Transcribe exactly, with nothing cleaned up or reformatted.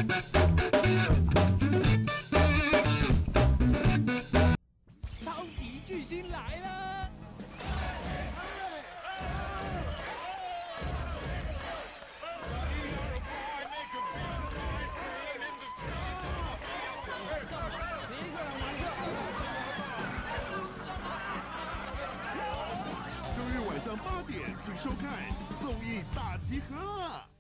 超级巨星来了！ 周日晚上八点，请收看《综艺大集合》。